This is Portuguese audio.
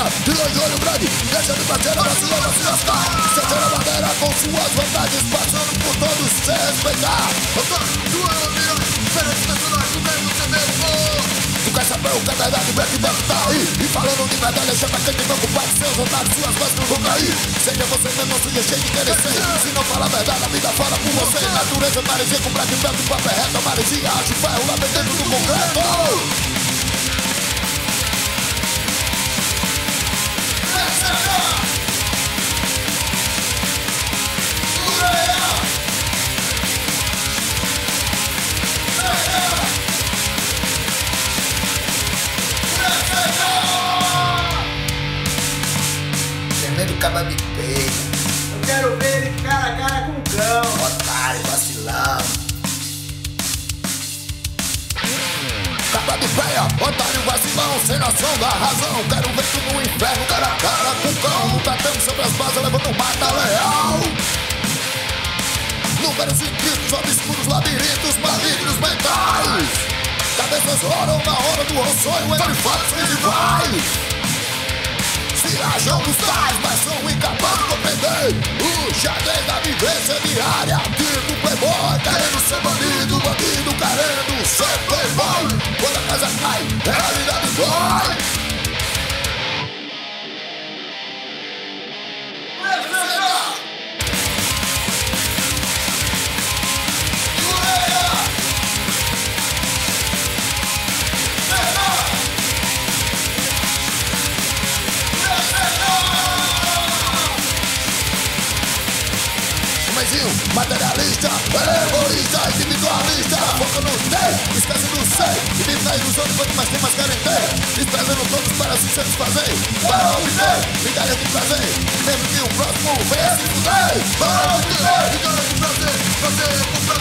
máquina, vilão de olho grande, deixa de bater na vacila, vai se lascar. Sentando a madeira com suas vontades, passando por todos sem respeitar. Eu tô tua opinião, diferente nacional, tu quer você mesmo. Tu quer saber o que é verdade, Black Black tá aí. E falando de verdade, chama quem tem banco para seus otários, suas vozes não vão cair. Seja você mesmo, seja cheio de interesses. Se não fala a verdade, a vida fala por você. Natureza, maresia com Black Black, papel reto, maresia, acho ferro lá dentro do concreto. Tremendo caba me pega. Eu quero ver ele cara a cara com o cão. Otário, vacilão. Caba de peia, otário, vacilão, sem noção da razão. Quero ver tu no inferno, cara a cara com o cão. Nunca temos sobre as bases, levando um mata-leal. Números inscritos, obscuros labirintos malignos mentais. Cabeças rolam na hora do sonho entre fatos e rivais. Se acham dos tais, mas são incapazes de compreender o xadrez da vivência diária. Tipo playboy, querendo ser bandido, bandido querendo ser playboy. Quando a casa cai, realidade dói. Materialista, egoísta, individualista. Foca no ter, esquece do ser. E vive na ilusão de quanto mais tem, mais querem ter. Desprezando todos para se satisfazer, para obter migalhas de prazer. Mesmo que o próximo venha se fuder. Para obter migalhas de prazer, prazer com prazer.